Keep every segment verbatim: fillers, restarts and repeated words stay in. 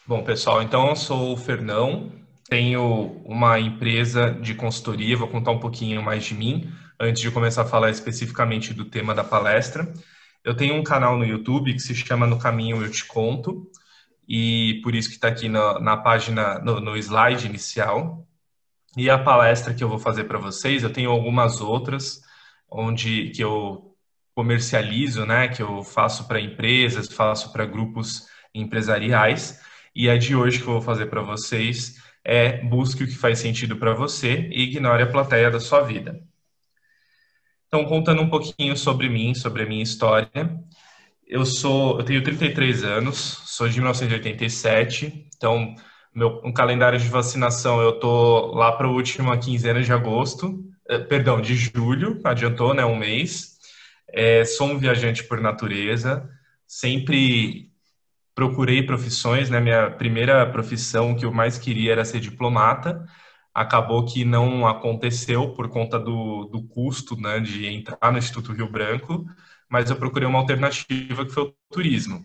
Bom, pessoal, então eu sou o Fernão, tenho uma empresa de consultoria, vou contar um pouquinho mais de mim, antes de começar a falar especificamente do tema da palestra. Eu tenho um canal no YouTube que se chama No Caminho Eu Te Conto, e por isso que está aqui na, na página, no, no slide inicial. E a palestra que eu vou fazer para vocês, eu tenho algumas outras, onde que eu comercializo, né, que eu faço para empresas, faço para grupos empresariais. E a de hoje que eu vou fazer para vocês é busque o que faz sentido para você e ignore a plateia da sua vida. Então, contando um pouquinho sobre mim, sobre a minha história, eu sou, eu tenho trinta e três anos, sou de mil novecentos e oitenta e sete, então meu um calendário de vacinação eu tô lá para a última quinzena de agosto, eh, perdão, de julho, adiantou, né, um mês. É, sou um viajante por natureza, sempre procurei profissões, né? Minha primeira profissão que eu mais queria era ser diplomata. Acabou que não aconteceu por conta do, do custo, né, de entrar no Instituto Rio Branco, mas eu procurei uma alternativa que foi o turismo.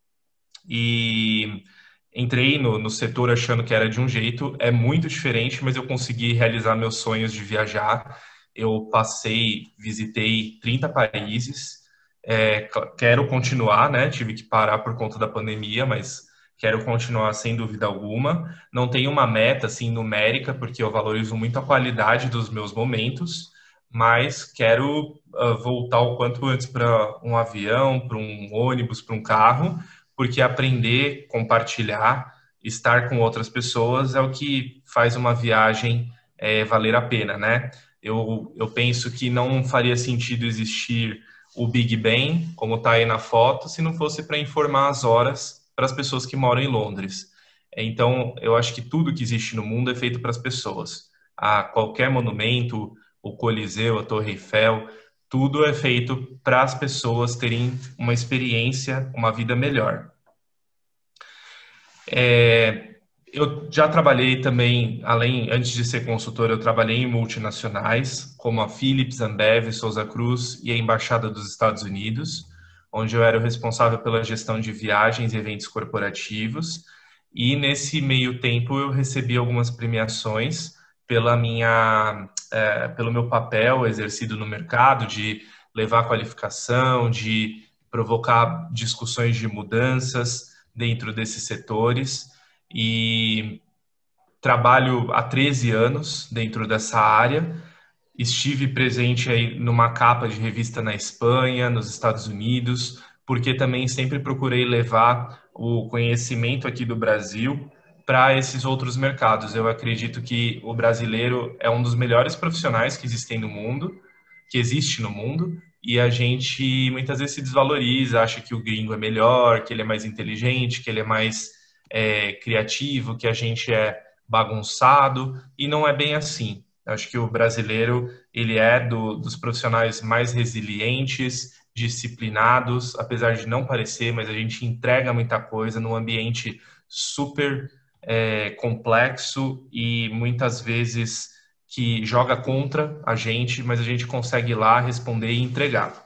E entrei no, no setor achando que era de um jeito, é muito diferente, mas eu consegui realizar meus sonhos de viajar. Eu passei, visitei trinta países, é, quero continuar, né? Tive que parar por conta da pandemia, mas quero continuar sem dúvida alguma. Não tenho uma meta assim numérica, porque eu valorizo muito a qualidade dos meus momentos, mas quero uh, voltar o quanto antes para um avião, para um ônibus, para um carro, porque aprender, compartilhar, estar com outras pessoas é o que faz uma viagem é, valer a pena, né? Eu, eu penso que não faria sentido existir o Big Ben, como está aí na foto, se não fosse para informar as horas para as pessoas que moram em Londres. Então, eu acho que tudo que existe no mundo é feito para as pessoas. A qualquer monumento, o Coliseu, a Torre Eiffel, tudo é feito para as pessoas terem uma experiência, uma vida melhor. É, eu já trabalhei também, além, antes de ser consultor, eu trabalhei em multinacionais, como a Philips, Ambev, Souza Cruz e a Embaixada dos Estados Unidos, onde eu era o responsável pela gestão de viagens e eventos corporativos. E nesse meio tempo eu recebi algumas premiações pela minha, é, pelo meu papel exercido no mercado de levar qualificação, de provocar discussões de mudanças dentro desses setores e trabalho há treze anos dentro dessa área. Estive presente aí numa capa de revista na Espanha, nos Estados Unidos, porque também sempre procurei levar o conhecimento aqui do Brasil para esses outros mercados. Eu acredito que o brasileiro é um dos melhores profissionais que existem no mundo, que existe no mundo, e a gente muitas vezes se desvaloriza, acha que o gringo é melhor, que ele é mais inteligente, que ele é mais é, criativo, que a gente é bagunçado, e não é bem assim. Acho que o brasileiro ele é do, dos profissionais mais resilientes, disciplinados, apesar de não parecer, mas a gente entrega muita coisa num ambiente super é, complexo e muitas vezes que joga contra a gente, mas a gente consegue ir lá responder e entregar.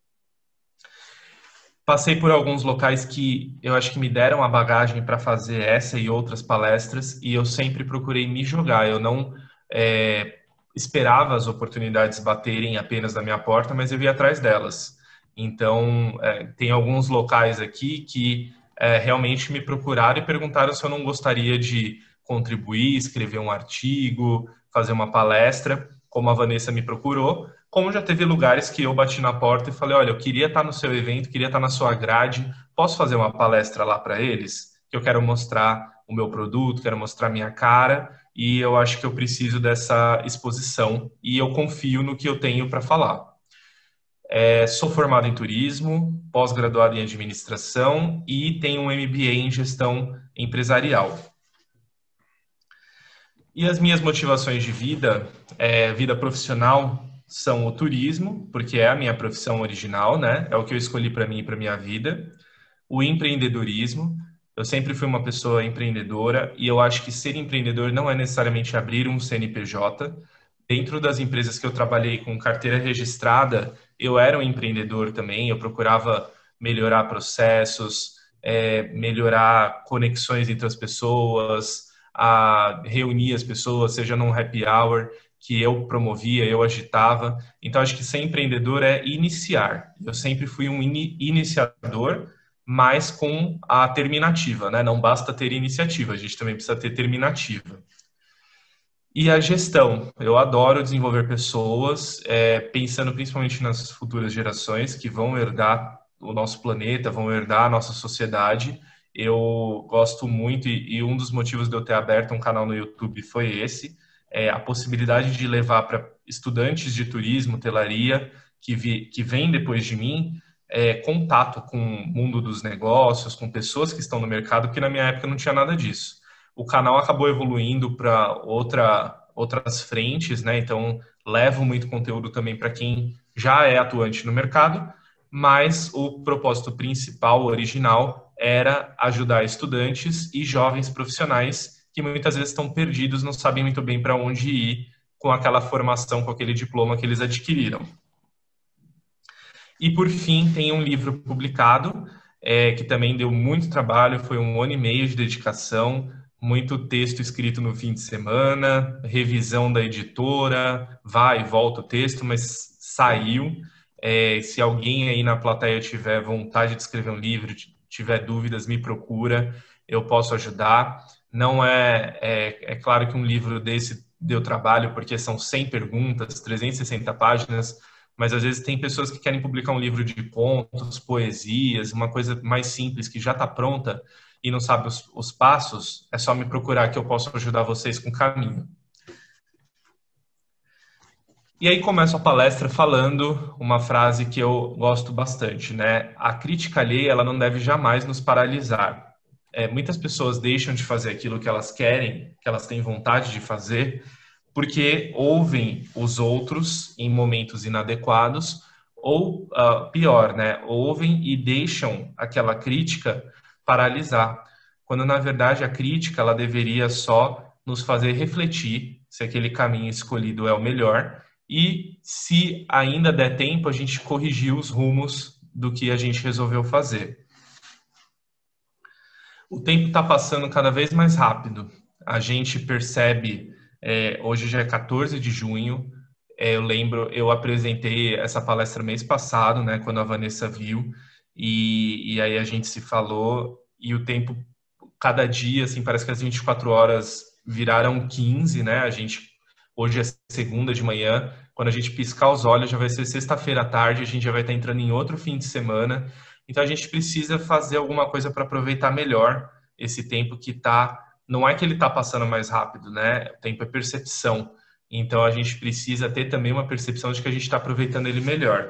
Passei por alguns locais que eu acho que me deram a bagagem para fazer essa e outras palestras, e eu sempre procurei me jogar. Eu não é, esperava as oportunidades baterem apenas na minha porta, mas eu ia atrás delas. Então, é, tem alguns locais aqui que é, realmente me procuraram e perguntaram se eu não gostaria de contribuir, escrever um artigo, fazer uma palestra, como a Vanessa me procurou. Como já teve lugares que eu bati na porta e falei, olha, eu queria estar no seu evento, queria estar na sua grade, posso fazer uma palestra lá para eles? Que eu quero mostrar o meu produto, quero mostrar minha cara, e eu acho que eu preciso dessa exposição, e eu confio no que eu tenho para falar. É, sou formado em turismo, pós-graduado em administração e tenho um M B A em gestão empresarial. E as minhas motivações de vida, é, vida profissional, são o turismo, porque é a minha profissão original, né? É o que eu escolhi para mim e para minha vida. O empreendedorismo, eu sempre fui uma pessoa empreendedora e eu acho que ser empreendedor não é necessariamente abrir um C N P J. Dentro das empresas que eu trabalhei com carteira registrada, eu era um empreendedor também, eu procurava melhorar processos, é, melhorar conexões entre as pessoas, a reunir as pessoas, seja num happy hour que eu promovia, eu agitava. Então, acho que ser empreendedor é iniciar. Eu sempre fui um ini iniciador, mas com a terminativa, né? Não basta ter iniciativa, a gente também precisa ter terminativa. E a gestão. Eu adoro desenvolver pessoas, é, pensando principalmente nas futuras gerações que vão herdar o nosso planeta, vão herdar a nossa sociedade. Eu gosto muito, e, e um dos motivos de eu ter aberto um canal no YouTube foi esse, é, a possibilidade de levar para estudantes de turismo, hotelaria, que, vi, que vêm depois de mim, é, contato com o mundo dos negócios, com pessoas que estão no mercado, que na minha época não tinha nada disso. O canal acabou evoluindo para outra, outras frentes, né? Então, levo muito conteúdo também para quem já é atuante no mercado, mas o propósito principal, original, era ajudar estudantes e jovens profissionais que muitas vezes estão perdidos, não sabem muito bem para onde ir com aquela formação, com aquele diploma que eles adquiriram. E, por fim, tem um livro publicado, é, que também deu muito trabalho, foi um ano e meio de dedicação, muito texto escrito no fim de semana, revisão da editora, vai e volta o texto, mas saiu. É, se alguém aí na plateia tiver vontade de escrever um livro, tiver dúvidas, me procura, eu posso ajudar. Não é, é, é claro que um livro desse deu trabalho, porque são cem perguntas, trezentas e sessenta páginas, mas às vezes tem pessoas que querem publicar um livro de contos, poesias, uma coisa mais simples que já está pronta e não sabe os, os passos, é só me procurar que eu posso ajudar vocês com o caminho. E aí começo a palestra falando uma frase que eu gosto bastante, né? A crítica alheia, ela não deve jamais nos paralisar. É, muitas pessoas deixam de fazer aquilo que elas querem, que elas têm vontade de fazer, porque ouvem os outros em momentos inadequados, ou uh, pior, né? Ouvem e deixam aquela crítica paralisar, quando na verdade a crítica ela deveria só nos fazer refletir se aquele caminho escolhido é o melhor e, se ainda der tempo, a gente corrigir os rumos do que a gente resolveu fazer. O tempo está passando cada vez mais rápido. A gente percebe, é, hoje já é quatorze de junho, é, eu lembro, eu apresentei essa palestra mês passado, né, quando a Vanessa viu, e, e aí a gente se falou, e o tempo, cada dia, assim, parece que as vinte e quatro horas viraram quinze, né, a gente, hoje é segunda de manhã, quando a gente piscar os olhos já vai ser sexta-feira à tarde, a gente já vai estar entrando em outro fim de semana, então a gente precisa fazer alguma coisa para aproveitar melhor esse tempo que está, não é que ele está passando mais rápido, né, o tempo é percepção, então a gente precisa ter também uma percepção de que a gente está aproveitando ele melhor.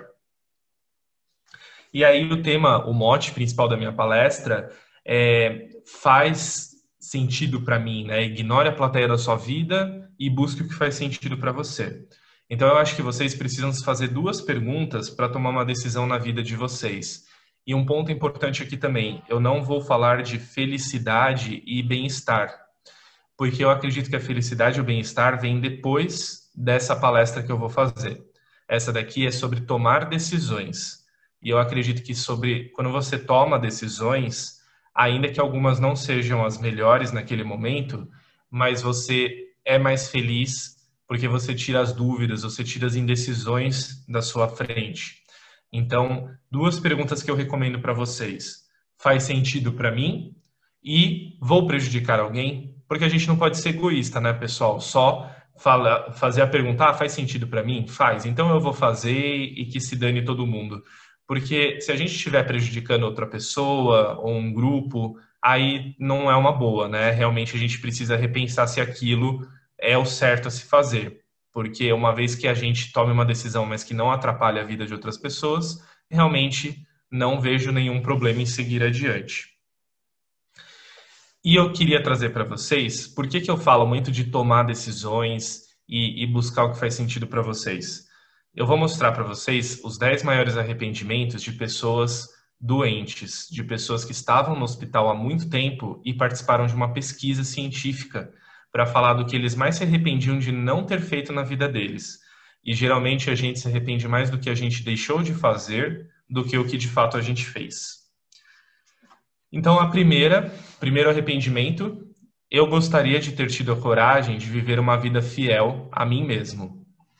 E aí o tema, o mote principal da minha palestra é faz sentido para mim, né? Ignore a plateia da sua vida e busque o que faz sentido para você. Então eu acho que vocês precisam se fazer duas perguntas para tomar uma decisão na vida de vocês. E um ponto importante aqui também, eu não vou falar de felicidade e bem-estar, porque eu acredito que a felicidade e o bem-estar vêm depois dessa palestra que eu vou fazer. Essa daqui é sobre tomar decisões. E eu acredito que sobre quando você toma decisões, ainda que algumas não sejam as melhores naquele momento, mas você é mais feliz porque você tira as dúvidas, você tira as indecisões da sua frente. Então, duas perguntas que eu recomendo para vocês. Faz sentido para mim? E vou prejudicar alguém? Porque a gente não pode ser egoísta, né, pessoal? Só fala, fazer a pergunta, ah, faz sentido para mim? Faz. Então eu vou fazer e que se dane todo mundo. Porque se a gente estiver prejudicando outra pessoa ou um grupo, aí não é uma boa, né? Realmente a gente precisa repensar se aquilo é o certo a se fazer. Porque uma vez que a gente tome uma decisão, mas que não atrapalhe a vida de outras pessoas, realmente não vejo nenhum problema em seguir adiante. E eu queria trazer para vocês, por que que eu falo muito de tomar decisões e, e buscar o que faz sentido para vocês? Eu vou mostrar para vocês os dez maiores arrependimentos de pessoas doentes, de pessoas que estavam no hospital há muito tempo e participaram de uma pesquisa científica para falar do que eles mais se arrependiam de não ter feito na vida deles. E geralmente a gente se arrepende mais do que a gente deixou de fazer do que o que de fato a gente fez. Então, a primeira, primeiro arrependimento, eu gostaria de ter tido a coragem de viver uma vida fiel a mim mesmo.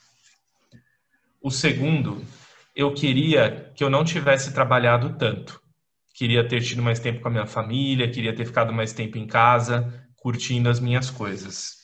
O segundo, eu queria que eu não tivesse trabalhado tanto. Queria ter tido mais tempo com a minha família, queria ter ficado mais tempo em casa, curtindo as minhas coisas.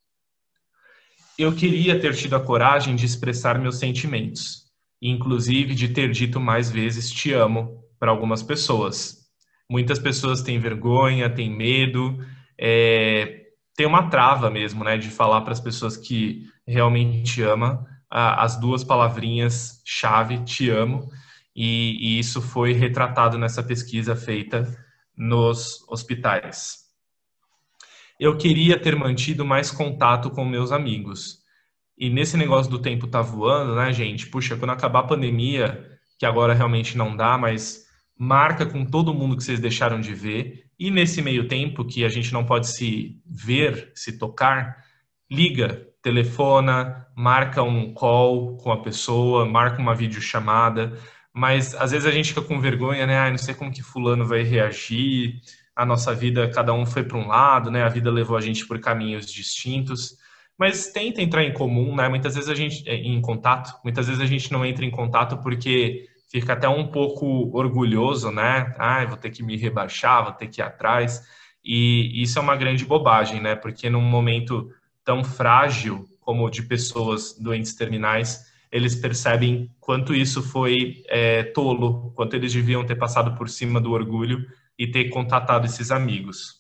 Eu queria ter tido a coragem de expressar meus sentimentos, inclusive de ter dito mais vezes te amo para algumas pessoas. Muitas pessoas têm vergonha, têm medo, é, tem uma trava mesmo, né, de falar para as pessoas que realmente ama as duas palavrinhas chave, te amo, e, e isso foi retratado nessa pesquisa feita nos hospitais. Eu queria ter mantido mais contato com meus amigos. E nesse negócio do tempo tá voando, né, gente? Puxa, quando acabar a pandemia, que agora realmente não dá, mas marca com todo mundo que vocês deixaram de ver. E nesse meio tempo que a gente não pode se ver, se tocar, liga, telefona, marca um call com a pessoa, marca uma videochamada. Mas às vezes a gente fica com vergonha, né? Ah, não sei como que fulano vai reagir. A nossa vida, cada um foi para um lado, né? A vida levou a gente por caminhos distintos. Mas tenta entrar em comum, né? Muitas vezes a gente em contato, muitas vezes a gente não entra em contato porque fica até um pouco orgulhoso, né? Ah, vou ter que me rebaixar, vou ter que ir atrás. E isso é uma grande bobagem, né? Porque num momento tão frágil como o de pessoas doentes terminais, eles percebem quanto isso foi é, tolo, quanto eles deviam ter passado por cima do orgulho e ter contatado esses amigos.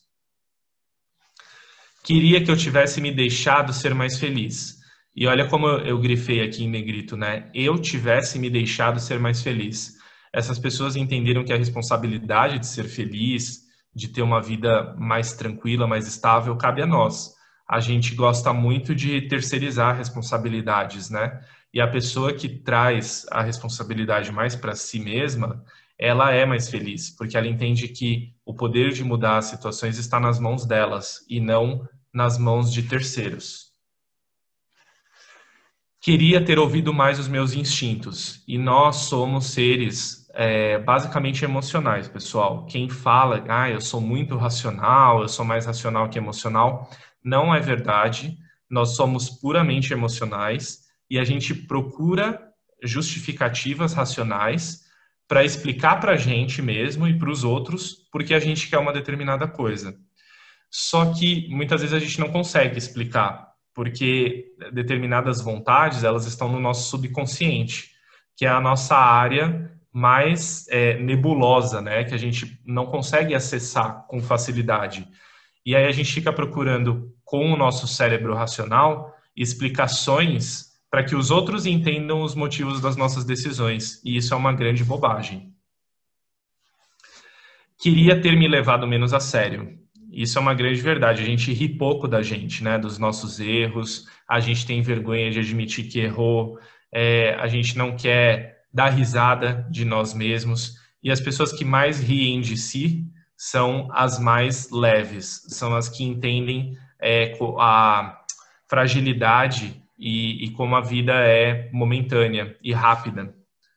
Queria que eu tivesse me deixado ser mais feliz. E olha como eu, eu grifei aqui em negrito, né? Eu tivesse me deixado ser mais feliz. Essas pessoas entenderam que a responsabilidade de ser feliz, de ter uma vida mais tranquila, mais estável, cabe a nós. A gente gosta muito de terceirizar responsabilidades, né? E a pessoa que traz a responsabilidade mais para si mesma, ela é mais feliz, porque ela entende que o poder de mudar as situações está nas mãos delas e não nas mãos de terceiros. Queria ter ouvido mais os meus instintos. E nós somos seres é, basicamente emocionais, pessoal. Quem fala, ah, eu sou muito racional, eu sou mais racional que emocional, não é verdade. Nós somos puramente emocionais e a gente procura justificativas racionais para explicar para a gente mesmo e para os outros porque a gente quer uma determinada coisa. Só que muitas vezes a gente não consegue explicar, porque determinadas vontades elas estão no nosso subconsciente, que é a nossa área mais é, nebulosa, né? Que a gente não consegue acessar com facilidade. E aí a gente fica procurando com o nosso cérebro racional explicações para que os outros entendam os motivos das nossas decisões. E isso é uma grande bobagem. Queria ter me levado menos a sério. Isso é uma grande verdade. A gente ri pouco da gente, né? Dos nossos erros. A gente tem vergonha de admitir que errou. É, a gente não quer dar risada de nós mesmos. E as pessoas que mais riem de si são as mais leves. São as que entendem é, a fragilidade e, e como a vida é momentânea e rápida.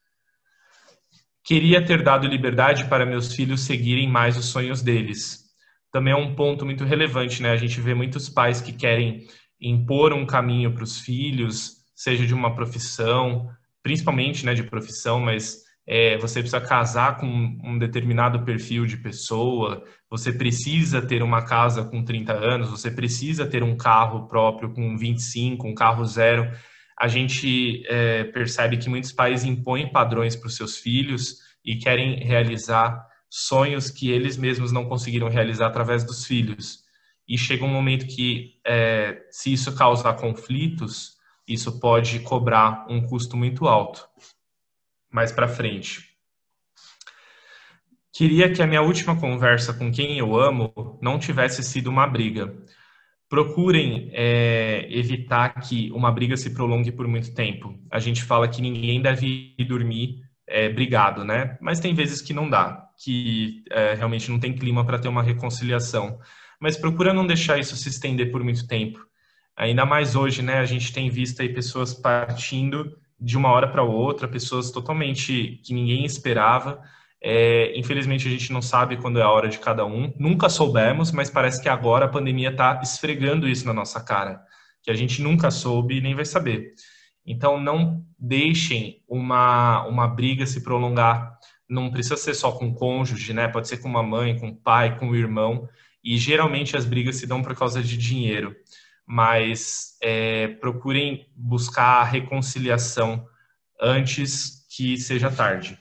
Queria ter dado liberdade para meus filhos seguirem mais os sonhos deles. Também é um ponto muito relevante, né? A gente vê muitos pais que querem impor um caminho para os filhos, seja de uma profissão, principalmente, né, de profissão, mas é, você precisa casar com um determinado perfil de pessoa, você precisa ter uma casa com trinta anos, você precisa ter um carro próprio com vinte e cinco, um carro zero. A gente é, percebe que muitos pais impõem padrões para os seus filhos e querem realizar sonhos que eles mesmos não conseguiram realizar através dos filhos. E chega um momento que, é, se isso causar conflitos, isso pode cobrar um custo muito alto mais para frente. Queria que a minha última conversa com quem eu amo não tivesse sido uma briga. Procurem é, evitar que uma briga se prolongue por muito tempo. A gente fala que ninguém deve dormir é, brigado, né? Mas tem vezes que não dá, que é, realmente não tem clima para ter uma reconciliação. Mas procura não deixar isso se estender por muito tempo. Ainda mais hoje, né? A gente tem visto aí pessoas partindo de uma hora para outra, pessoas totalmente que ninguém esperava. É, infelizmente, a gente não sabe quando é a hora de cada um. Nunca soubemos, mas parece que agora a pandemia está esfregando isso na nossa cara, que a gente nunca soube e nem vai saber. Então, não deixem uma, uma briga se prolongar. Não precisa ser só com o cônjuge, né? Pode ser com uma mãe, com o pai, com o irmão. E geralmente as brigas se dão por causa de dinheiro. Mas é, procurem buscar a reconciliação antes que seja tarde.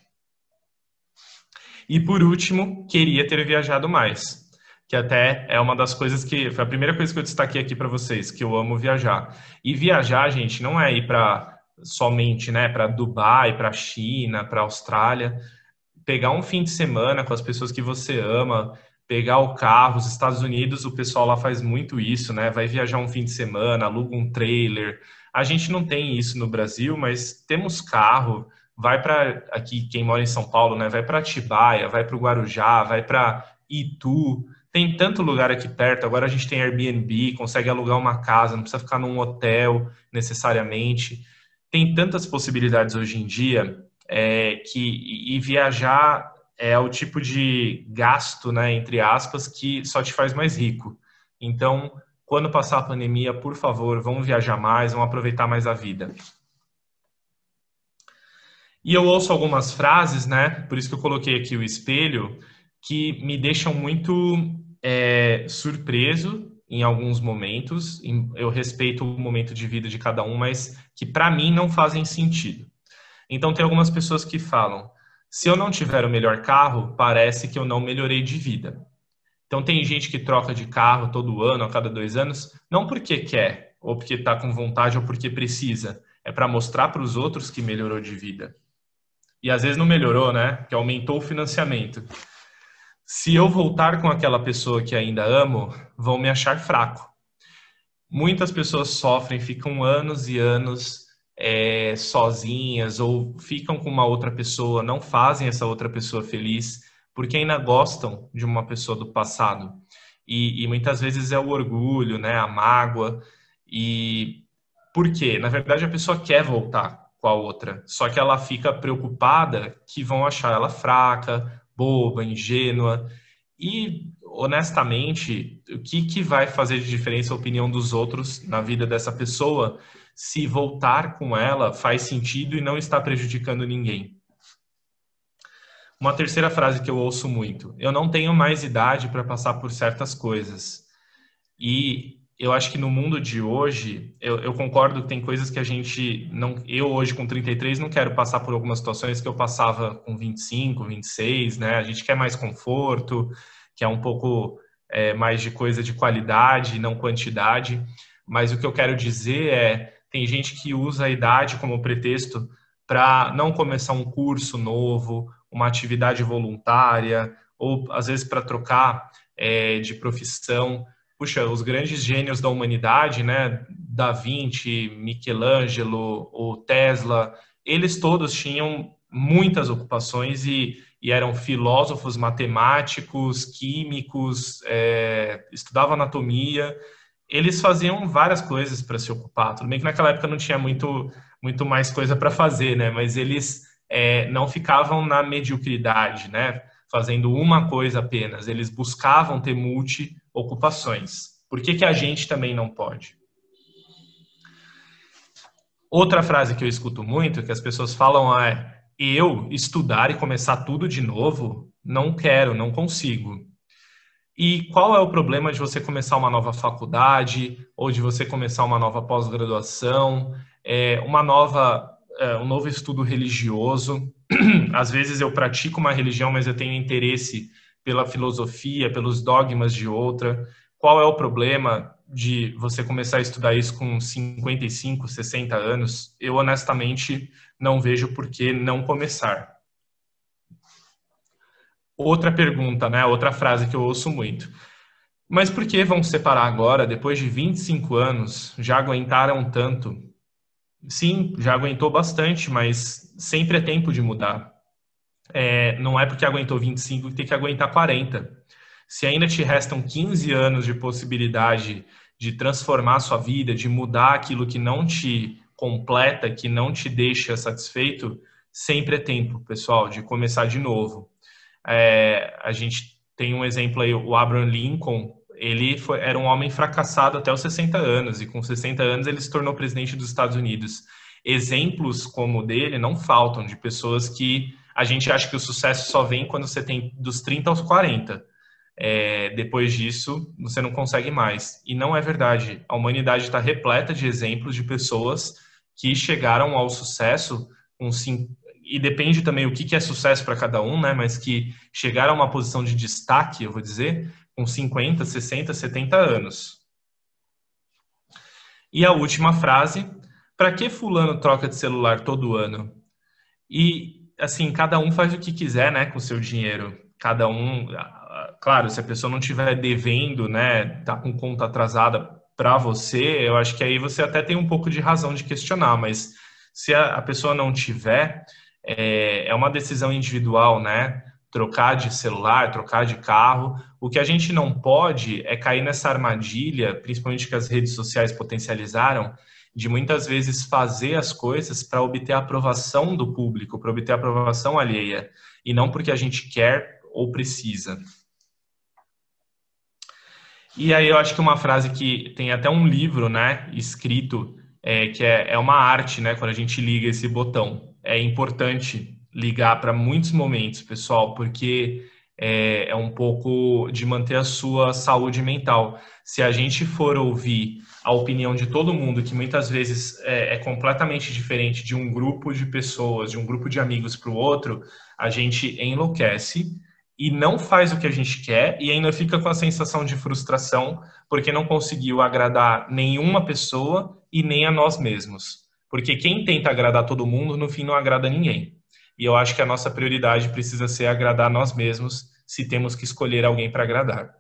E por último, queria ter viajado mais, que até é uma das coisas que foi a primeira coisa que eu destaquei aqui para vocês, que eu amo viajar. E viajar, gente, não é ir para somente, né, para Dubai, para China, para Austrália. Pegar um fim de semana com as pessoas que você ama, pegar o carro, os Estados Unidos, o pessoal lá faz muito isso, né? Vai viajar um fim de semana, aluga um trailer. A gente não tem isso no Brasil, mas temos carro. Vai para aqui, quem mora em São Paulo, né? Vai para Atibaia, vai para o Guarujá, vai para Itu. Tem tanto lugar aqui perto. Agora a gente tem Airbnb, consegue alugar uma casa, não precisa ficar num hotel necessariamente. Tem tantas possibilidades hoje em dia é, que e viajar é o tipo de gasto, né, entre aspas, que só te faz mais rico. Então, quando passar a pandemia, por favor, vamos viajar mais, vamos aproveitar mais a vida. E eu ouço algumas frases, né? Por isso que eu coloquei aqui o espelho, que me deixam muito é, surpreso em alguns momentos. Eu respeito o momento de vida de cada um, mas que para mim não fazem sentido. Então tem algumas pessoas que falam: se eu não tiver o melhor carro, parece que eu não melhorei de vida. Então tem gente que troca de carro todo ano, a cada dois anos, não porque quer, ou porque está com vontade, ou porque precisa. É para mostrar para os outros que melhorou de vida. E às vezes não melhorou, né? Que aumentou o financiamento. Se eu voltar com aquela pessoa que ainda amo, vão me achar fraco. Muitas pessoas sofrem, ficam anos e anos é, sozinhas ou ficam com uma outra pessoa, não fazem essa outra pessoa feliz, porque ainda gostam de uma pessoa do passado. E, e muitas vezes é o orgulho, né? A mágoa. E por quê? Na verdade, a pessoa quer voltar com a outra, só que ela fica preocupada que vão achar ela fraca, boba, ingênua. E, honestamente, o que, que vai fazer de diferença a opinião dos outros na vida dessa pessoa se voltar com ela faz sentido e não está prejudicando ninguém? Uma terceira frase que eu ouço muito: eu não tenho mais idade para passar por certas coisas. E eu acho que no mundo de hoje, eu, eu concordo que tem coisas que a gente não. Eu hoje com trinta e três não quero passar por algumas situações que eu passava com vinte e cinco, vinte e seis, né? A gente quer mais conforto, quer um pouco é, mais de coisa de qualidade, não quantidade. Mas o que eu quero dizer é, tem gente que usa a idade como pretexto para não começar um curso novo, uma atividade voluntária, ou às vezes para trocar é, de profissão. Puxa, os grandes gênios da humanidade, né, Da Vinci, Michelangelo, o Tesla, eles todos tinham muitas ocupações e, e eram filósofos, matemáticos, químicos, é, estudavam anatomia. Eles faziam várias coisas para se ocupar. Tudo bem que naquela época não tinha muito, muito mais coisa para fazer, né, mas eles é, não ficavam na mediocridade, né, fazendo uma coisa apenas. Eles buscavam ter multi ocupações. Por que que a gente também não pode? Outra frase que eu escuto muito, que as pessoas falam é: eu estudar e começar tudo de novo, não quero, não consigo. E qual é o problema de você começar uma nova faculdade, ou de você começar uma nova pós-graduação, é, uma nova, é, um novo estudo religioso? Às vezes eu pratico uma religião, mas eu tenho interesse pela filosofia, pelos dogmas de outra. Qual é o problema de você começar a estudar isso com cinquenta e cinco, sessenta anos? Eu, honestamente, não vejo por que não começar. Outra pergunta, né? Outra frase que eu ouço muito: mas por que vão se separar agora, depois de vinte e cinco anos? Já aguentaram tanto? Sim, já aguentou bastante, mas sempre é tempo de mudar. É, não é porque aguentou vinte e cinco que tem que aguentar quarenta. Se ainda te restam quinze anos de possibilidade de transformar a sua vida, de mudar aquilo que não te completa, que não te deixa satisfeito, sempre é tempo, pessoal, de começar de novo. É, a gente tem um exemplo aí, o Abraham Lincoln, ele foi, era um homem fracassado até os sessenta anos, e com sessenta anos ele se tornou presidente dos Estados Unidos. Exemplos como o dele não faltam, de pessoas que a gente acha que o sucesso só vem quando você tem dos trinta aos quarenta. É, depois disso, você não consegue mais. E não é verdade. A humanidade está repleta de exemplos de pessoas que chegaram ao sucesso com cinco, e depende também o que é sucesso para cada um, né? Mas que chegaram a uma posição de destaque, eu vou dizer, com cinquenta, sessenta, setenta anos. E a última frase: para que fulano troca de celular todo ano? E, assim, cada um faz o que quiser, né, com o seu dinheiro. Cada um, claro, se a pessoa não estiver devendo, né, tá com conta atrasada para você, eu acho que aí você até tem um pouco de razão de questionar, mas se a, a pessoa não tiver, é, é uma decisão individual, né? Trocar de celular, trocar de carro. O que a gente não pode é cair nessa armadilha, principalmente que as redes sociais potencializaram, de muitas vezes fazer as coisas para obter a aprovação do público, para obter a aprovação alheia, e não porque a gente quer ou precisa. E aí eu acho que uma frase que tem até um livro, né, escrito, é, que é, é uma arte, né, quando a gente liga esse botão. É importante ligar para muitos momentos, pessoal, porque é, é um pouco de manter a sua saúde mental. Se a gente for ouvir a opinião de todo mundo, que muitas vezes é, é completamente diferente de um grupo de pessoas, de um grupo de amigos para o outro, a gente enlouquece e não faz o que a gente quer e ainda fica com a sensação de frustração porque não conseguiu agradar nenhuma pessoa e nem a nós mesmos. Porque quem tenta agradar todo mundo, no fim não agrada ninguém. E eu acho que a nossa prioridade precisa ser agradar nós mesmos, se temos que escolher alguém para agradar.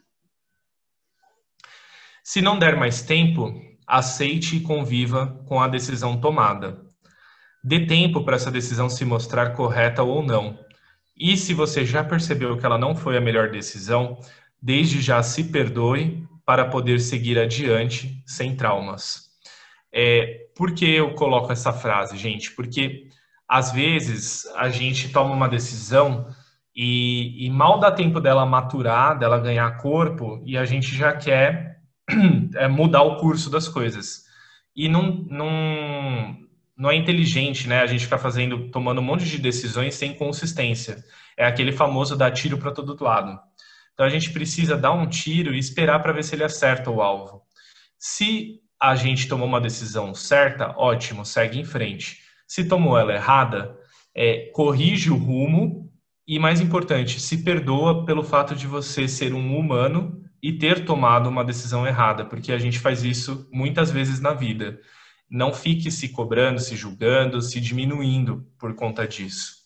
Se não der mais tempo, aceite e conviva com a decisão tomada. Dê tempo para essa decisão se mostrar correta ou não. E se você já percebeu que ela não foi a melhor decisão, desde já se perdoe para poder seguir adiante sem traumas. É, por que eu coloco essa frase, gente? Porque às vezes a gente toma uma decisão e, e mal dá tempo dela maturar, dela ganhar corpo, e a gente já quer é, mudar o curso das coisas. E não, não, não é inteligente, né? A gente ficar fazendo, tomando um monte de decisões sem consistência. É aquele famoso dar tiro para todo lado. Então a gente precisa dar um tiro e esperar para ver se ele acerta o alvo. Se a gente tomou uma decisão certa, ótimo, segue em frente. Se tomou ela errada, é, corrige o rumo e, mais importante, se perdoa pelo fato de você ser um humano e ter tomado uma decisão errada, porque a gente faz isso muitas vezes na vida. Não fique se cobrando, se julgando, se diminuindo por conta disso.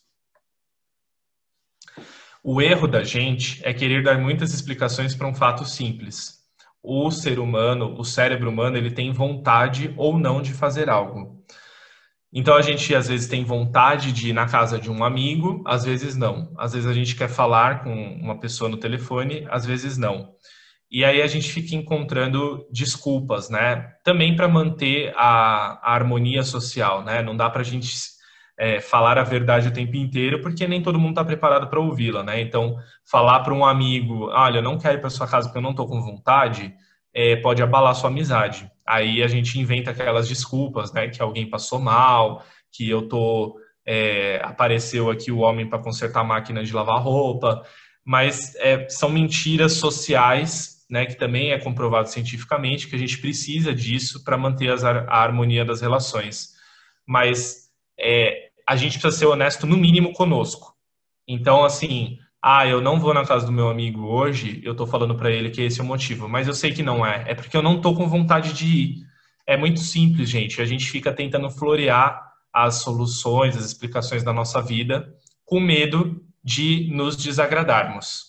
O erro da gente é querer dar muitas explicações para um fato simples. O ser humano, o cérebro humano, ele tem vontade ou não de fazer algo. Então a gente às vezes tem vontade de ir na casa de um amigo, às vezes não. Às vezes a gente quer falar com uma pessoa no telefone, às vezes não. E aí a gente fica encontrando desculpas, né? Também para manter a, a harmonia social, né? Não dá para a gente é, falar a verdade o tempo inteiro, porque nem todo mundo está preparado para ouvi-la, né? Então, falar para um amigo, olha, eu não quero ir para sua casa porque eu não estou com vontade, é, pode abalar sua amizade. Aí a gente inventa aquelas desculpas, né? Que alguém passou mal, que eu tô é, apareceu aqui o homem para consertar a máquina de lavar roupa, mas é, são mentiras sociais, né, que também é comprovado cientificamente que a gente precisa disso para manter as, a harmonia das relações. Mas é, a gente precisa ser honesto, no mínimo, conosco. Então, assim, ah, eu não vou na casa do meu amigo hoje, eu estou falando para ele que esse é o motivo, mas eu sei que não é. É porque eu não estou com vontade de ir. É muito simples, gente. A gente fica tentando florear as soluções, as explicações da nossa vida, com medo de nos desagradarmos.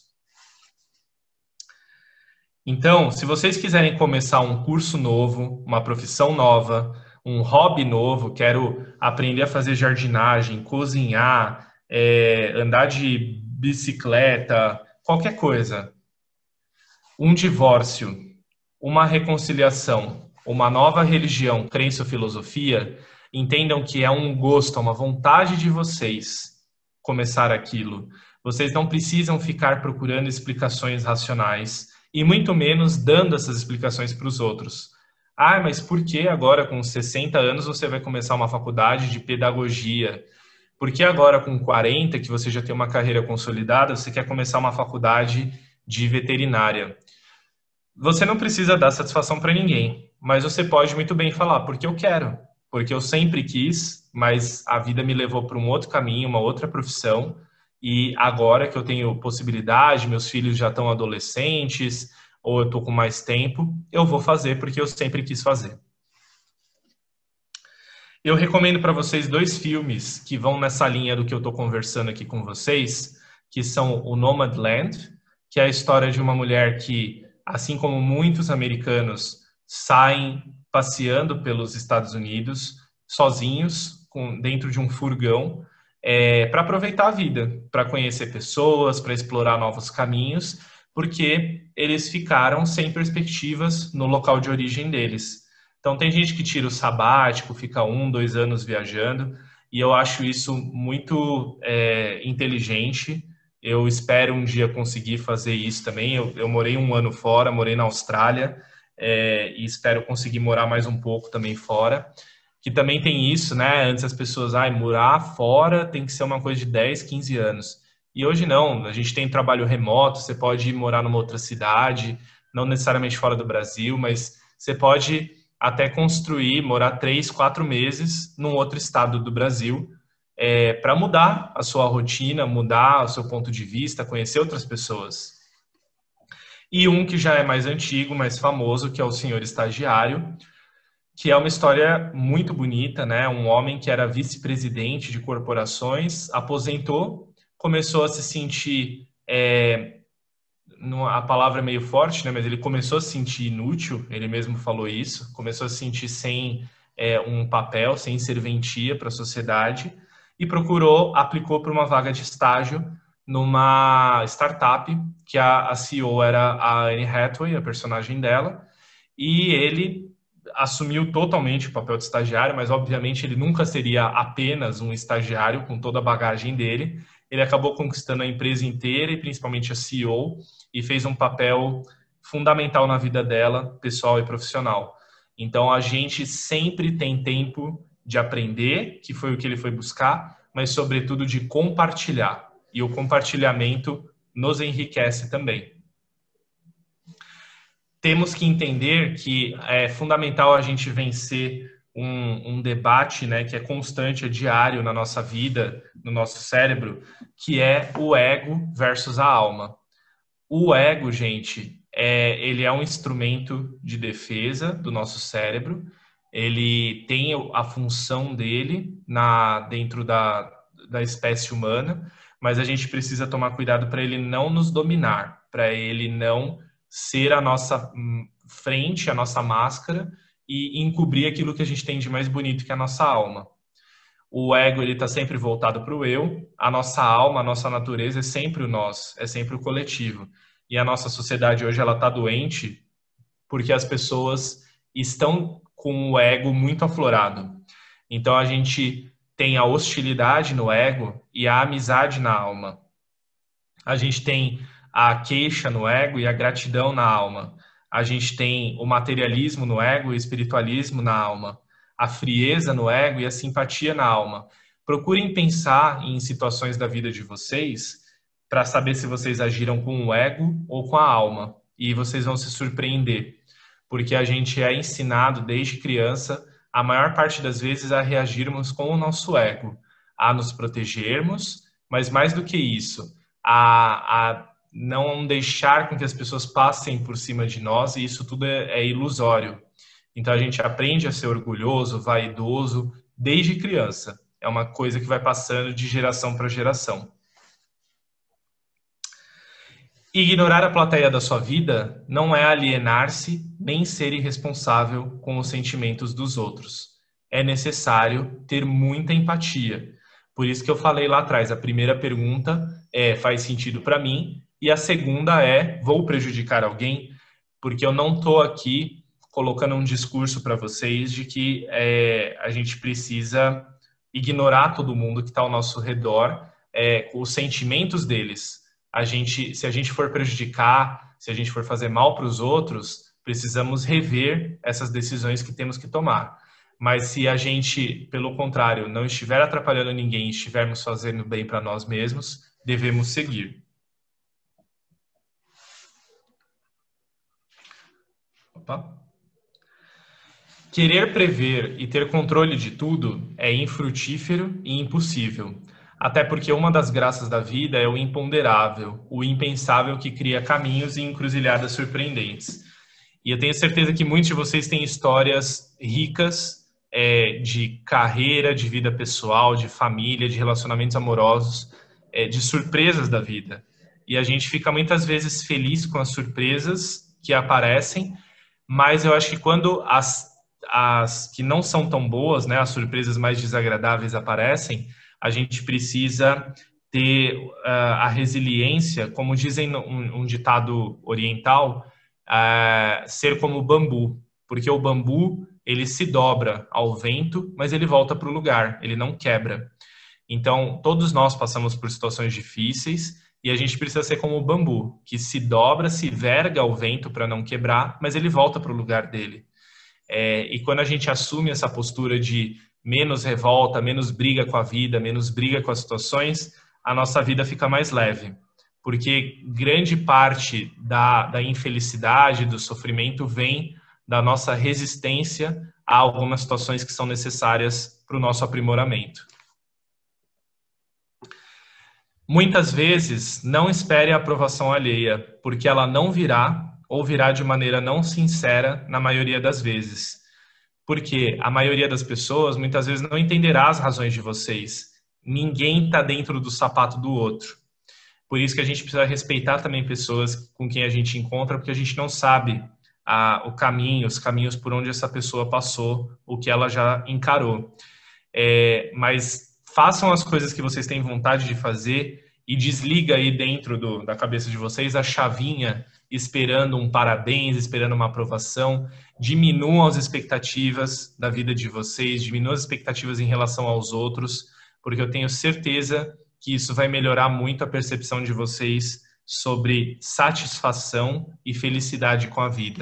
Então, se vocês quiserem começar um curso novo, uma profissão nova, um hobby novo, quero aprender a fazer jardinagem, cozinhar, é, andar de bicicleta, qualquer coisa, um divórcio, uma reconciliação, uma nova religião, crença ou filosofia, entendam que é um gosto, uma vontade de vocês começar aquilo. Vocês não precisam ficar procurando explicações racionais e muito menos dando essas explicações para os outros. Ah, mas por que agora com sessenta anos você vai começar uma faculdade de pedagogia? Por que agora com quarenta, que você já tem uma carreira consolidada, você quer começar uma faculdade de veterinária? Você não precisa dar satisfação para ninguém, mas você pode muito bem falar, porque eu quero, porque eu sempre quis, mas a vida me levou para um outro caminho, uma outra profissão, e agora que eu tenho possibilidade, meus filhos já estão adolescentes, ou eu estou com mais tempo, eu vou fazer porque eu sempre quis fazer. Eu recomendo para vocês dois filmes que vão nessa linha do que eu estou conversando aqui com vocês, que são o Nomadland, que é a história de uma mulher que, assim como muitos americanos, saem passeando pelos Estados Unidos, sozinhos, com, dentro de um furgão, é, para aproveitar a vida, para conhecer pessoas, para explorar novos caminhos, porque eles ficaram sem perspectivas no local de origem deles. Então, tem gente que tira o sabático, fica um, dois anos viajando, e eu acho isso muito é, inteligente. Eu espero um dia conseguir fazer isso também. Eu, eu morei um ano fora, morei na Austrália, é, e espero conseguir morar mais um pouco também fora. Que também tem isso, né? Antes as pessoas, ah, morar fora tem que ser uma coisa de dez, quinze anos. E hoje não, a gente tem trabalho remoto, você pode ir morar numa outra cidade, não necessariamente fora do Brasil, mas você pode até construir, morar três, quatro meses num outro estado do Brasil, é, para mudar a sua rotina, mudar o seu ponto de vista, conhecer outras pessoas. E um que já é mais antigo, mais famoso, que é o Senhor Estagiário, que é uma história muito bonita, né? Um homem que era vice-presidente de corporações, aposentou, começou a se sentir... É, a palavra é meio forte, né? Mas ele começou a se sentir inútil, ele mesmo falou isso, começou a se sentir sem é, um papel, sem serventia para a sociedade, e procurou, aplicou para uma vaga de estágio numa startup, que a, a C E O era a Anne Hathaway, a personagem dela, e ele assumiu totalmente o papel de estagiário, mas obviamente ele nunca seria apenas um estagiário com toda a bagagem dele. Ele acabou conquistando a empresa inteira e principalmente a C E O, e fez um papel fundamental na vida dela, pessoal e profissional. Então, a gente sempre tem tempo de aprender, que foi o que ele foi buscar, mas, sobretudo, de compartilhar. E o compartilhamento nos enriquece também. Temos que entender que é fundamental a gente vencer um, um debate, né, que é constante, é diário na nossa vida, no nosso cérebro, que é o ego versus a alma. O ego, gente, é, ele é um instrumento de defesa do nosso cérebro. Ele tem a função dele na, dentro da, da espécie humana, mas a gente precisa tomar cuidado para ele não nos dominar, para ele não ser a nossa frente, a nossa máscara e encobrir aquilo que a gente tem de mais bonito, que é a nossa alma. O ego, ele está sempre voltado para o eu, a nossa alma, a nossa natureza é sempre o nós, é sempre o coletivo. E a nossa sociedade hoje, ela está doente porque as pessoas estão com o ego muito aflorado. Então, a gente tem a hostilidade no ego e a amizade na alma. A gente tem a queixa no ego e a gratidão na alma. A gente tem o materialismo no ego e o espiritualismo na alma. A frieza no ego e a simpatia na alma. Procurem pensar em situações da vida de vocês para saber se vocês agiram com o ego ou com a alma. E vocês vão se surpreender, porque a gente é ensinado desde criança, a maior parte das vezes, a reagirmos com o nosso ego, a nos protegermos, mas mais do que isso, a, a não deixar com que as pessoas passem por cima de nós, e isso tudo é, é ilusório. Então a gente aprende a ser orgulhoso, vaidoso, desde criança. É uma coisa que vai passando de geração para geração. Ignorar a plateia da sua vida não é alienar-se nem ser irresponsável com os sentimentos dos outros. É necessário ter muita empatia. Por isso que eu falei lá atrás, a primeira pergunta é, faz sentido para mim? E a segunda é, vou prejudicar alguém? Porque eu não estou aqui colocando um discurso para vocês de que é, a gente precisa ignorar todo mundo que está ao nosso redor, é, os sentimentos deles. A gente, se a gente for prejudicar, se a gente for fazer mal para os outros, precisamos rever essas decisões que temos que tomar. Mas se a gente, pelo contrário, não estiver atrapalhando ninguém e estivermos fazendo bem para nós mesmos, devemos seguir. Opa. Querer prever e ter controle de tudo é infrutífero e impossível. Até porque uma das graças da vida é o imponderável, o impensável que cria caminhos e encruzilhadas surpreendentes. E eu tenho certeza que muitos de vocês têm histórias ricas é, de carreira, de vida pessoal, de família, de relacionamentos amorosos, é, de surpresas da vida. E a gente fica muitas vezes feliz com as surpresas que aparecem, mas eu acho que quando as, as que não são tão boas, né, as surpresas mais desagradáveis aparecem, a gente precisa ter uh, a resiliência, como dizem um, um ditado oriental, uh, ser como o bambu, porque o bambu ele se dobra ao vento, mas ele volta para o lugar, ele não quebra. Então, todos nós passamos por situações difíceis e a gente precisa ser como o bambu, que se dobra, se verga ao vento para não quebrar, mas ele volta para o lugar dele. É, e quando a gente assume essa postura de menos revolta, menos briga com a vida, menos briga com as situações, a nossa vida fica mais leve. Porque grande parte da, da infelicidade, do sofrimento, vem da nossa resistência a algumas situações que são necessárias para o nosso aprimoramento. Muitas vezes, não espere a aprovação alheia, porque ela não virá, ou virá de maneira não sincera, na maioria das vezes. Porque a maioria das pessoas, muitas vezes, não entenderá as razões de vocês. Ninguém está dentro do sapato do outro. Por isso que a gente precisa respeitar também pessoas com quem a gente encontra, porque a gente não sabe ah, o caminho, os caminhos por onde essa pessoa passou, o que ela já encarou. É, mas façam as coisas que vocês têm vontade de fazer e desliga aí dentro do, da cabeça de vocês a chavinha esperando um parabéns, esperando uma aprovação. Diminuam as expectativas da vida de vocês, diminuam as expectativas em relação aos outros, porque eu tenho certeza que isso vai melhorar muito a percepção de vocês sobre satisfação e felicidade com a vida.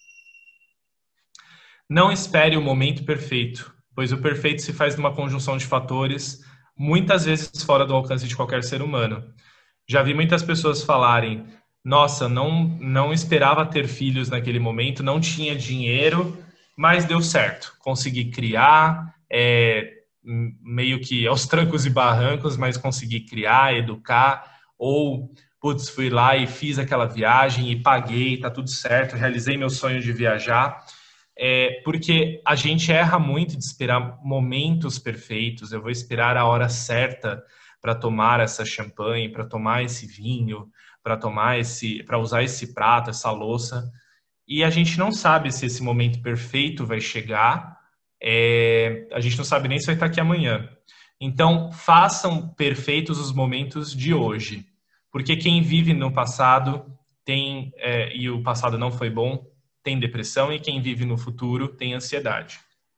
Não espere o momento perfeito, pois o perfeito se faz numa conjunção de fatores, muitas vezes fora do alcance de qualquer ser humano. Já vi muitas pessoas falarem: nossa, não, não esperava ter filhos naquele momento, não tinha dinheiro, mas deu certo. Consegui criar, é, meio que aos trancos e barrancos, mas consegui criar, educar, ou, putz, fui lá e fiz aquela viagem e paguei, tá tudo certo, realizei meu sonho de viajar. É, porque a gente erra muito de esperar momentos perfeitos. Eu vou esperar a hora certa para tomar essa champanhe, para tomar esse vinho, para tomar esse, para usar esse prato, essa louça. E a gente não sabe se esse momento perfeito vai chegar. É, a gente não sabe nem se vai estar aqui amanhã. Então, façam perfeitos os momentos de hoje, porque quem vive no passado tem é, e o passado não foi bom, tem depressão, e quem vive no futuro tem ansiedade.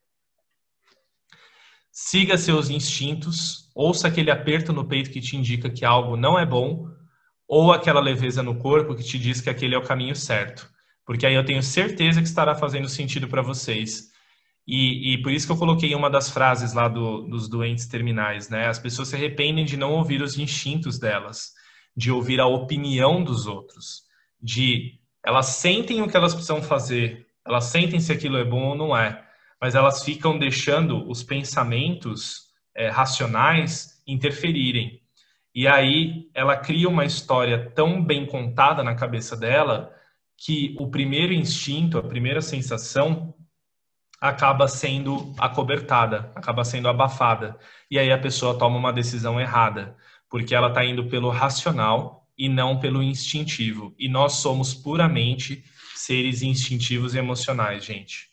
Siga seus instintos, ouça aquele aperto no peito que te indica que algo não é bom, ou aquela leveza no corpo que te diz que aquele é o caminho certo. Porque aí eu tenho certeza que estará fazendo sentido para vocês. E, e por isso que eu coloquei uma das frases lá do, dos doentes terminais, né? As pessoas se arrependem de não ouvir os instintos delas, de ouvir a opinião dos outros, de... Elas sentem o que elas precisam fazer, elas sentem se aquilo é bom ou não é, mas elas ficam deixando os pensamentos é, racionais interferirem. E aí ela cria uma história tão bem contada na cabeça dela que o primeiro instinto, a primeira sensação, acaba sendo acobertada, acaba sendo abafada. E aí a pessoa toma uma decisão errada, porque ela está indo pelo racional e não pelo instintivo. E nós somos puramente seres instintivos e emocionais, gente.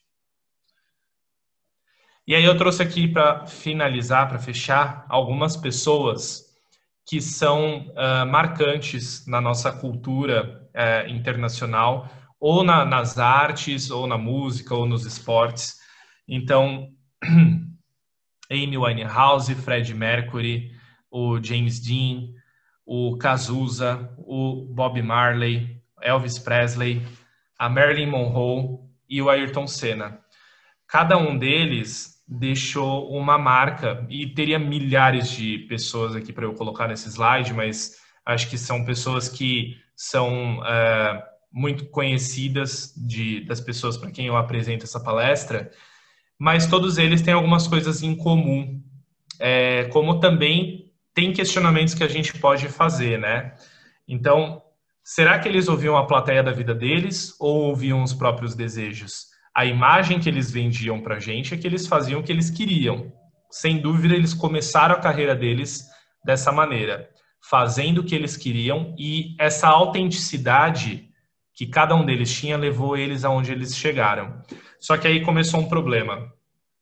E aí eu trouxe aqui para finalizar, para fechar, algumas pessoas que são uh, marcantes na nossa cultura uh, internacional, ou na, nas artes, ou na música, ou nos esportes. Então, Amy Winehouse, Freddie Mercury, o James Dean, o Cazuza, o Bob Marley, Elvis Presley, a Marilyn Monroe e o Ayrton Senna. Cada um deles deixou uma marca, e teria milhares de pessoas aqui para eu colocar nesse slide, mas acho que são pessoas que são uh, muito conhecidas de, das pessoas para quem eu apresento essa palestra, mas todos eles têm algumas coisas em comum, é, como também tem questionamentos que a gente pode fazer, né? Então, será que eles ouviam a plateia da vida deles ou ouviam os próprios desejos? A imagem que eles vendiam para a gente é que eles faziam o que eles queriam. Sem dúvida, eles começaram a carreira deles dessa maneira, fazendo o que eles queriam, e essa autenticidade que cada um deles tinha levou eles aonde eles chegaram. Só que aí começou um problema.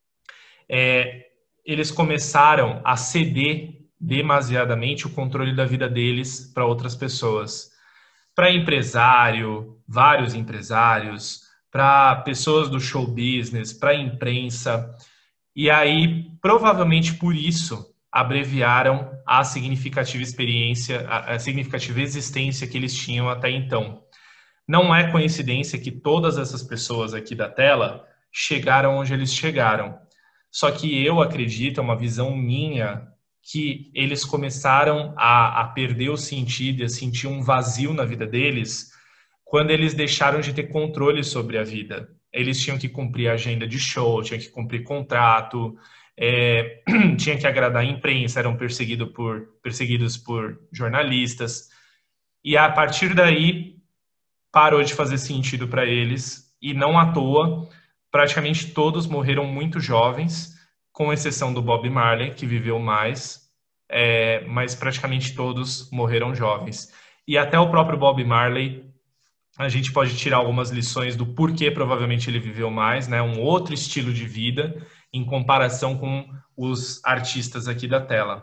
É, eles começaram a ceder demasiadamente o controle da vida deles para outras pessoas. Para empresário, vários empresários, para pessoas do show business, para a imprensa. E aí, provavelmente por isso, abreviaram a significativa experiência, a significativa existência que eles tinham até então. Não é coincidência que todas essas pessoas aqui da tela chegaram onde eles chegaram. Só que eu acredito, é uma visão minha, que eles começaram a, a perder o sentido e a sentir um vazio na vida deles quando eles deixaram de ter controle sobre a vida. Eles tinham que cumprir agenda de show, tinham que cumprir contrato, é, tinham que agradar a imprensa, eram perseguido por, perseguidos por jornalistas. E a partir daí, parou de fazer sentido para eles, e não à toa, praticamente todos morreram muito jovens, com exceção do Bob Marley, que viveu mais, é, mas praticamente todos morreram jovens. E até o próprio Bob Marley, a gente pode tirar algumas lições do porquê provavelmente ele viveu mais, né? Um outro estilo de vida em comparação com os artistas aqui da tela.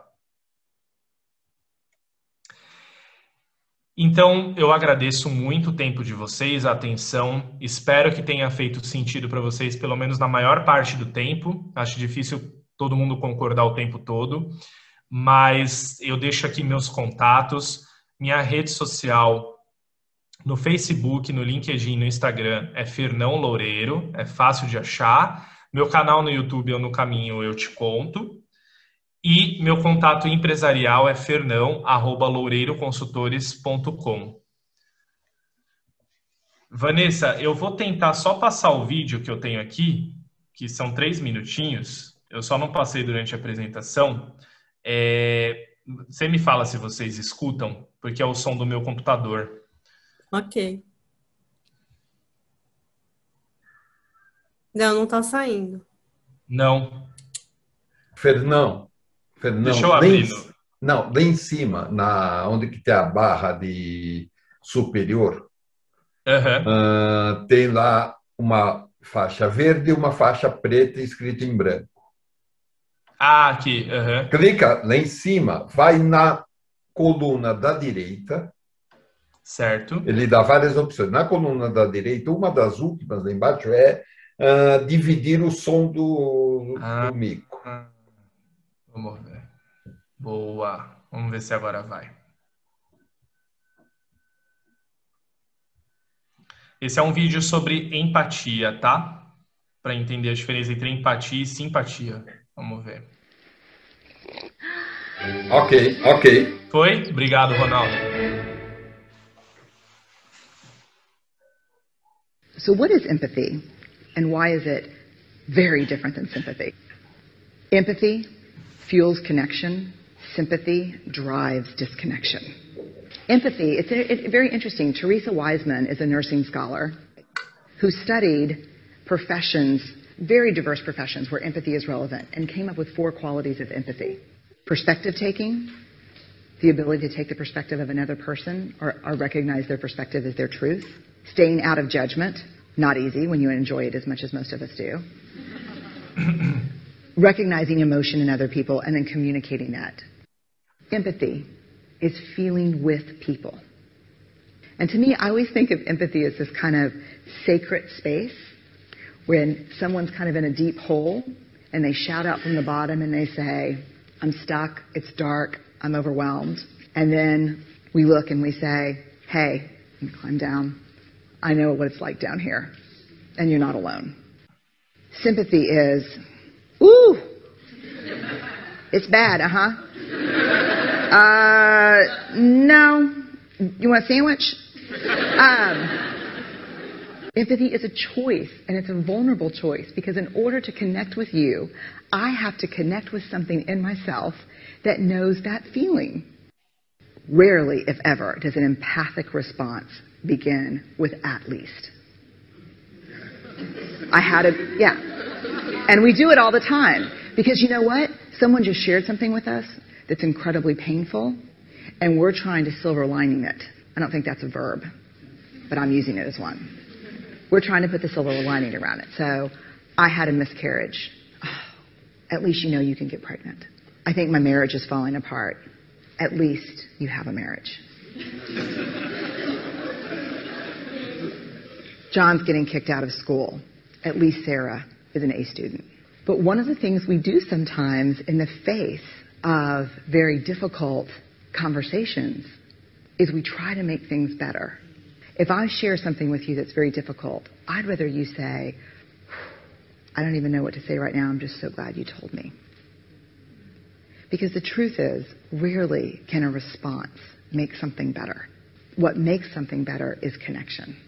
Então, eu agradeço muito o tempo de vocês, a atenção. Espero que tenha feito sentido para vocês, pelo menos na maior parte do tempo. Acho difícil todo mundo concordar o tempo todo, mas eu deixo aqui meus contatos, minha rede social no Facebook, no LinkedIn, no Instagram é Fernão Loureiro, é fácil de achar. Meu canal no YouTube, eu no caminho, eu te conto. E meu contato empresarial é fernão arroba loureiroconsultores ponto com. Vanessa, eu vou tentar só passar o vídeo que eu tenho aqui, que são três minutinhos. Eu só não passei durante a apresentação. É... Você me fala se vocês escutam, porque é o som do meu computador. Ok. Não, não tá saindo. Não. Fernão, Deixa eu Fernão, abrir. em, No... não, lá em cima, na, onde que tem a barra de superior, uhum. uh, tem lá uma faixa verde e uma faixa preta escrita em branco. Ah, aqui. Uhum. Clica lá em cima, vai na coluna da direita. Certo. Ele dá várias opções. Na coluna da direita, uma das últimas lá embaixo é uh, dividir o som do, ah, do mico. Ah, vamos ver. Boa. Vamos ver se agora vai. Esse é um vídeo sobre empatia, tá? Para entender a diferença entre empatia e simpatia. Vamos ver. Ok, ok. Foi? Obrigado, Ronaldo. So what is empathy, and why is it very different than sympathy? Empathy fuels connection. Sympathy drives disconnection. Empathy, it's, it's very interesting. Teresa Wiseman is a nursing scholar who studied professions, very diverse professions where empathy is relevant, and came up with four qualities of empathy. Perspective taking, the ability to take the perspective of another person or, or recognize their perspective as their truth. Staying out of judgment, not easy when you enjoy it as much as most of us do. Recognizing emotion in other people and then communicating that. Empathy is feeling with people. And to me, I always think of empathy as this kind of sacred space when someone's kind of in a deep hole and they shout out from the bottom and they say, I'm stuck, it's dark, I'm overwhelmed. And then we look and we say, hey, you climb down. I know what it's like down here, and you're not alone. Sympathy is, ooh, it's bad, uh-huh. Uh, no. You want a sandwich? Um, empathy is a choice, and it's a vulnerable choice, because in order to connect with you, I have to connect with something in myself that knows that feeling. Rarely, if ever, does an empathic response begin with "at least." I had a, yeah. And we do it all the time. Because you know what? Someone just shared something with us that's incredibly painful, and we're trying to silver lining it. I don't think that's a verb, but I'm using it as one. We're trying to put the silver lining around it. So, I had a miscarriage. Oh, at least you know you can get pregnant. I think my marriage is falling apart. At least you have a marriage. John's getting kicked out of school. At least Sarah is an A student. But one of the things we do sometimes in the face of very difficult conversations is we try to make things better. If I share something with you that's very difficult, I'd rather you say, I don't even know what to say right now, I'm just so glad you told me. Because the truth is, rarely can a response make something better. What makes something better is connection.